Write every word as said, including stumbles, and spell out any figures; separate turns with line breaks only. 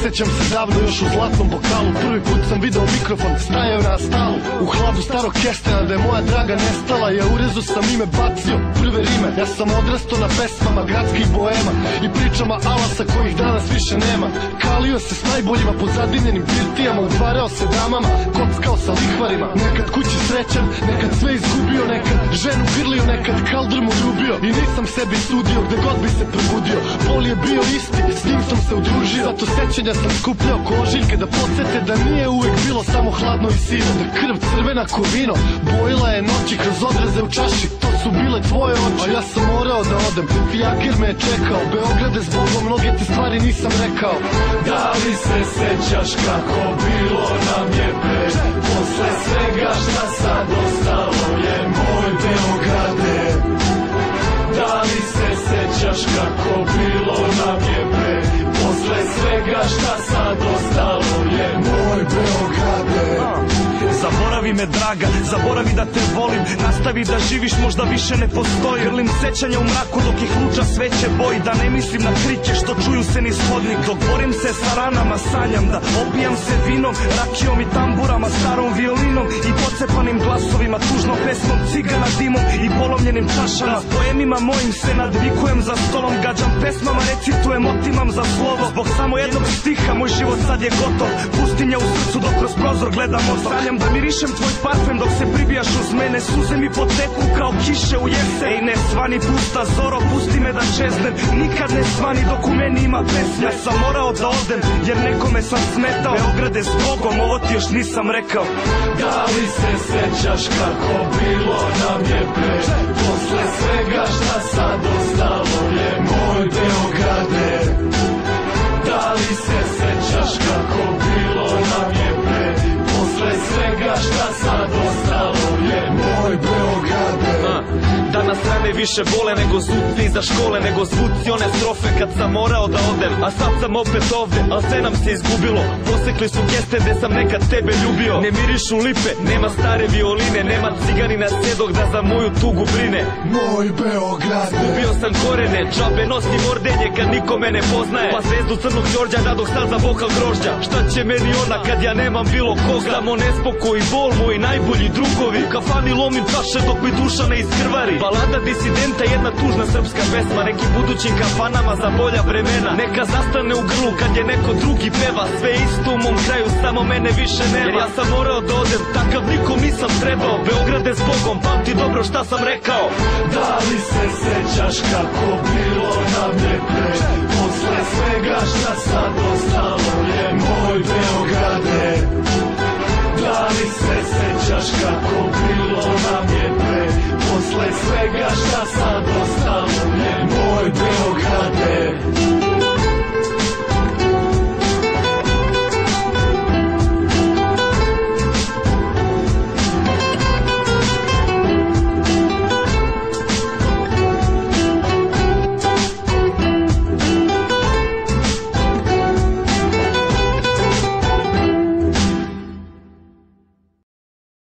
sećam se davno još u zlatnom bokalu. Prvi put sam video mikrofon, stajao na stalu u hladu starog kestena da je moja draga nestala. Ja u rezu sam ime bacio, prve rime. Ja sam odrastao na pesmama gradskih boema i pričama alasa kojih danas više nema. Kalio se s najboljima po zadimljenim birtijama, udvarao se damama, kockao sa lihvarima. Nekad kući srećan, nekad sve izgubio, nekad ženu grlio, nekad kaldr mu ljubio. I nisam sebi sudio gde god bi se probudio. Bol je bio isti, s njim sam se udružio. Zato sećanja sam skupljao kožiljke da podsjete da nije uvek bilo samo hladno i sivo. Da krv crvena ko vino bojila je noći kroz odraze u čaši. To su bile tvoje oči, a ja sam morao da odem. Fijaker me je čekao, Beograde zbogom, mnoge ti stvari nisam rekao.
Da li se sećaš kako bilo nam je pre? Posle svega šta sad ostalo je moj Beograde. Da li se sećaš kako bilo nam je pre? Posle svega šta sad ostalo je moj Beograde.
Zaboravi me draga, zaboravi da te volim. Nastavi da živiš, možda više ne postoji. Grlim sećanja u mraku dok ih luča sveće boji. Da ne mislim na kriće što čuju se niz hodnik. Dok borim se sa ranama, sanjam da opijam se vinom, rakijom i tamburama, starom violinom i pocepanim glasovima, tužnom pesmom, cigana dimom i polomljenim čašama. S poemima mojim se nadvikujem za stolom, gađam pesmama, recitujem, otimam za slovo. Zbog samo jednog stiha moj život sad je gotov. Pustinja u srcu dok kroz prozor gledam otok. Sanjam da mirišem tvoj parfem dok se pribijaš uz mene. Suze mi poteku kao kiše u jesen. Ej ne svani pusta zoro, pusti me da čeznem. Nikad ne svani dok u meni ima pesme. Ja sam morao da odem jer nekome sam smetao. Beograde zbogom, ovo ti još nisam rekao.
Da li se sećaš kako bilo nam je pre? Posle svega šta sad ostalo je moj Beograde. Da li se sećaš kako bilo nam je pre? Posle svega šta sad ostalo je moj Beograde.
Danas rane više bole nego zvuci iza škole, nego zvuci one strofe kad sam morao da odem. A sad sam opet ovde, al sve nam se izgubilo. Posekli su geste gde sam nekad tebe ljubio. Ne mirišu lipe, nema stare violine, nema ciganina sjedog da za moju tugu brine.
Moj Beograde.
Izgubio sam korene, džabe nosim ordenje kad niko me ne poznaje. Pa zvezdu crnog Đorđa dadog sad za bokal grožđa. Šta će meni ona kad ja nemam bilo koga? Samo nespokoj i bol, moji najbolji drugovi. U kafani lomim čaše dok mi duša ne iskrvari. Balada disidenta, jedna tužna srpska pesma. Nekim budućim kafanama za bolja vremena. Neka zastane u grlu kad je neko drugi peva. Sve isto u mom kraju, samo mene više nema. Jer ja sam morao da odem, takav nikom nisam trebao. Beograde s Bogom, pamti dobro šta sam rekao.
Da li se sećaš kako bilo nam je pre? Posle svega šta sad ostalo je moj Beograde. Da li se sećaš kako bilo nam je pre? Posle svega šta sad ostalo je moj Beograde.